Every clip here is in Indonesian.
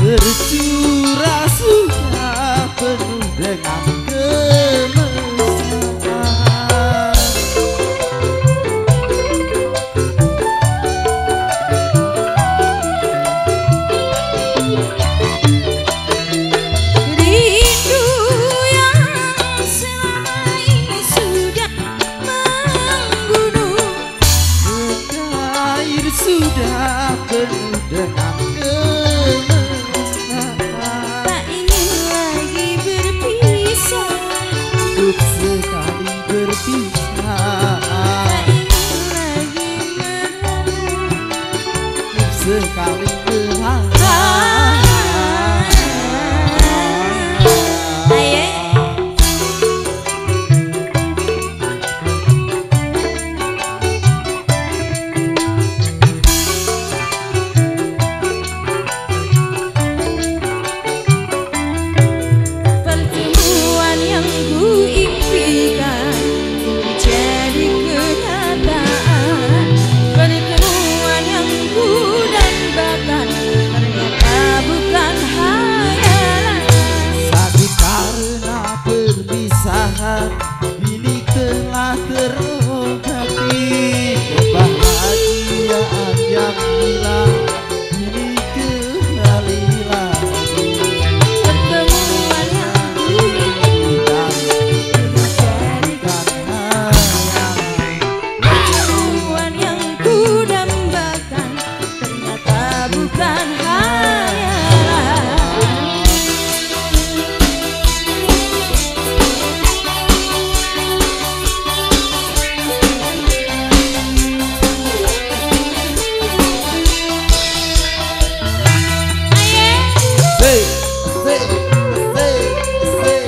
Tercurah sudah penuh dengan kemesraan. Rindu yang selama ini sudah membunuh, Air sudah penuh dengan tak ingin lagi berpisah, hidup sekali berpisah, tak ingin lagi merana. hidup sekali berharap. Pertemuan yang ku impikan jadi kenyataan. Pertemuan yang ku dambakan ternyata bukan hayalan. Sakit karena perpisahan ini telah terobati. Kebahagiaan yang hilang ini kembali lagi. Pertemuan yang ku impikan Jadikan hayalan. pertemuan yang ku dambakan ternyata bukan hayalan. Say, say, say, say.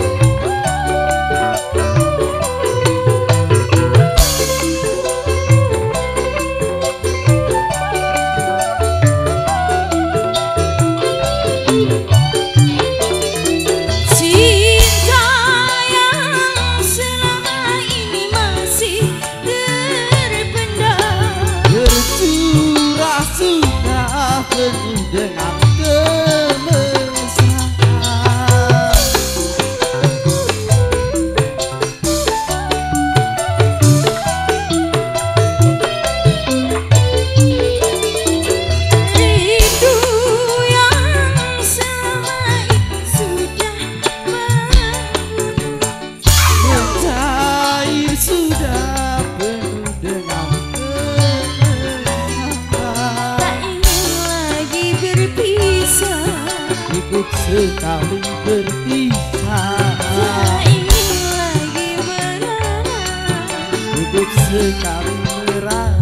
Cinta yang selama ini masih terpendam, Tercurah sudah penuh dengan kemesraan. rindu yang selama ini sudah membunuh, Air sudah penuh dengan kemesraan. tak ingin lagi berpisah, Hidup sekali berpisah, tak ingin lagi merana. hidup sekali merah.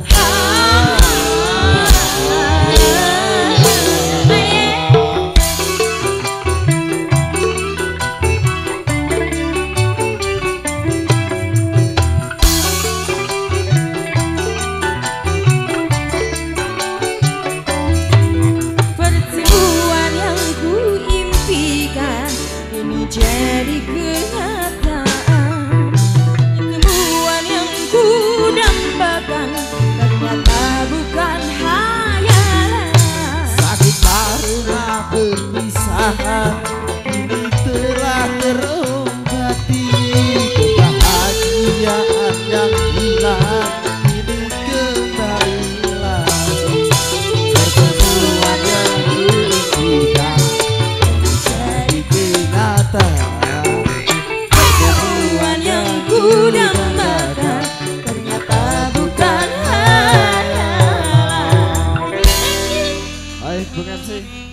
Pertemuan yang ku impikan ini jadi kenyataan. Pertemuan yang ku dambakan ternyata bukan hayalan. Sakit karena perpisahan ini telah terobati. Kebahagiaan yang hilang ini kembali lagi. Pertemuan yang diimpikan jadi kenyataan. Pertemuan yang ku dambakan ternyata bukan hayalan. Hai Bung MC.